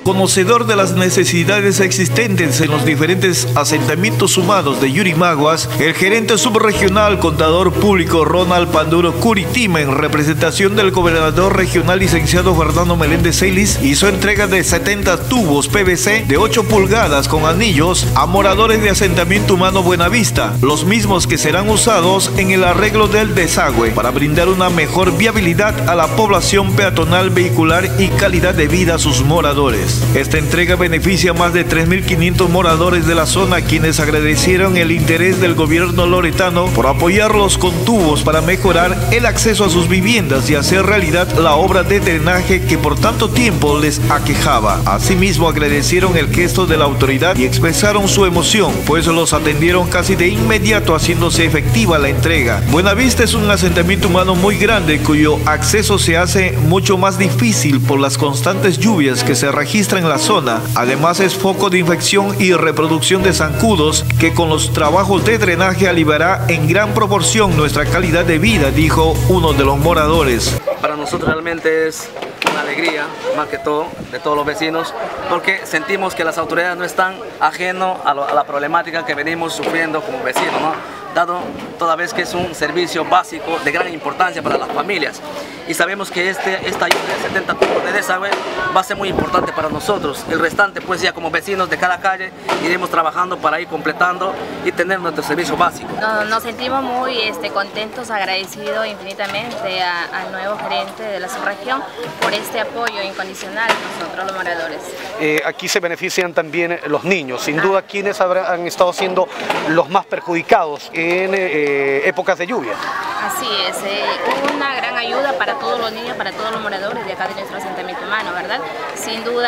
Conocedor de las necesidades existentes en los diferentes asentamientos humanos de Yurimaguas, el gerente subregional contador público Ronald Panduro Curitima, en representación del gobernador regional licenciado Fernando Meléndez Celis, hizo entrega de 70 tubos PVC de 8 pulgadas con anillos a moradores de asentamiento humano Buenavista, los mismos que serán usados en el arreglo del desagüe para brindar una mejor viabilidad a la población peatonal, vehicular y calidad de vida a sus moradores. Esta entrega beneficia a más de 3.500 moradores de la zona, quienes agradecieron el interés del gobierno loretano por apoyarlos con tubos para mejorar el acceso a sus viviendas y hacer realidad la obra de drenaje que por tanto tiempo les aquejaba. Asimismo, agradecieron el gesto de la autoridad y expresaron su emoción, pues los atendieron casi de inmediato, haciéndose efectiva la entrega. Buenavista es un asentamiento humano muy grande, cuyo acceso se hace mucho más difícil por las constantes lluvias que se registran en la zona. Además, es foco de infección y reproducción de zancudos que con los trabajos de drenaje aliviará en gran proporción nuestra calidad de vida, dijo uno de los moradores. Para nosotros realmente es una alegría, más que todo, de todos los vecinos, porque sentimos que las autoridades no están ajenos a la problemática que venimos sufriendo como vecinos, ¿no? Dado toda vez que es un servicio básico de gran importancia para las familias. Y sabemos que esta ayuda de 70 tubos de desagüe va a ser muy importante para nosotros. El restante, pues ya como vecinos de cada calle, iremos trabajando para ir completando y tener nuestro servicio básico. Nos sentimos muy contentos, agradecidos infinitamente al nuevo gerente de la subregión por este apoyo incondicional de nosotros los moradores. Aquí se benefician también los niños, sin duda quienes han estado siendo los más perjudicados en épocas de lluvia. Así es, una gran ayuda para todos los niños, para todos los moradores de acá de nuestro asentamiento humano, ¿verdad? Sin duda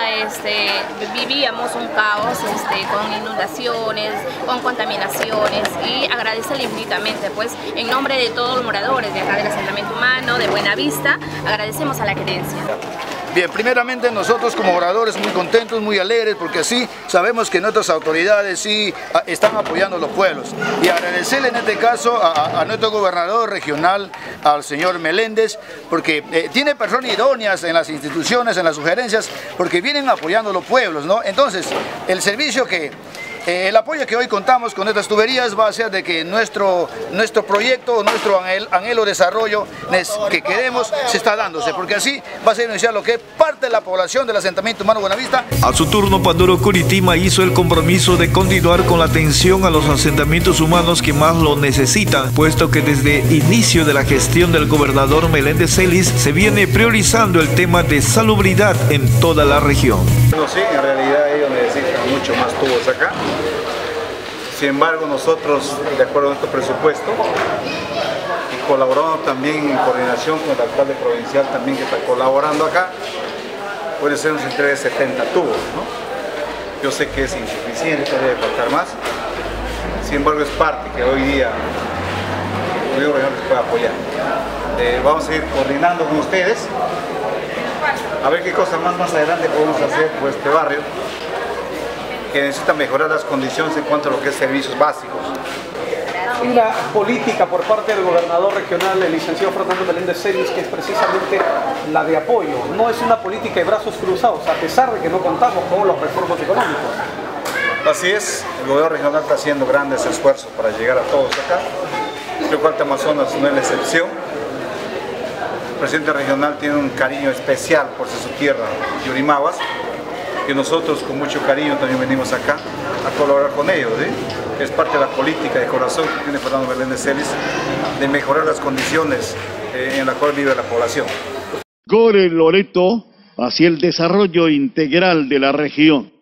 vivíamos un caos con inundaciones, con contaminaciones, y agradecerle infinitamente, pues en nombre de todos los moradores de acá del asentamiento humano, de Buenavista, agradecemos a la gerencia. Bien, primeramente nosotros como oradores muy contentos, muy alegres, porque sí sabemos que nuestras autoridades sí están apoyando a los pueblos. Y agradecerle en este caso a nuestro gobernador regional, al señor Meléndez, porque tiene personas idóneas en las instituciones, en las sugerencias, porque vienen apoyando a los pueblos, ¿no? Entonces, el servicio el apoyo que hoy contamos con estas tuberías va a ser de que nuestro proyecto, nuestro anhelo desarrollo que queremos se está dándose, porque así va a ser iniciar lo que es parte de la población del asentamiento humano Buenavista. A su turno, Panduro Curitima hizo el compromiso de continuar con la atención a los asentamientos humanos que más lo necesitan, puesto que desde inicio de la gestión del gobernador Meléndez Celis se viene priorizando el tema de salubridad en toda la región. No sé, en realidad ellos necesitan mucho más tubos acá. Sin embargo, nosotros, de acuerdo a nuestro presupuesto, y colaborando también en coordinación con el alcalde provincial también que está colaborando acá, puede ser un entrega de 70 tubos, ¿no? Yo sé que es insuficiente, debe faltar más. Sin embargo, es parte que hoy día el gobierno regional les puede apoyar. Vamos a ir coordinando con ustedes a ver qué cosas más adelante podemos hacer por este barrio, que necesita mejorar las condiciones en cuanto a lo que es servicios básicos. Una política por parte del gobernador regional, el licenciado Fernando Meléndez Celis, que es precisamente la de apoyo. No es una política de brazos cruzados, a pesar de que no contamos con los recursos económicos. Así es, el gobierno regional está haciendo grandes esfuerzos para llegar a todos acá. Creo que Alto Amazonas no es la excepción. El presidente regional tiene un cariño especial por su tierra, Yurimaguas, que nosotros con mucho cariño también venimos acá a colaborar con ellos, ¿sí? Es parte de la política de corazón que tiene Fernando Meléndez Celis de mejorar las condiciones en las cuales vive la población. Gore Loreto hacia el desarrollo integral de la región.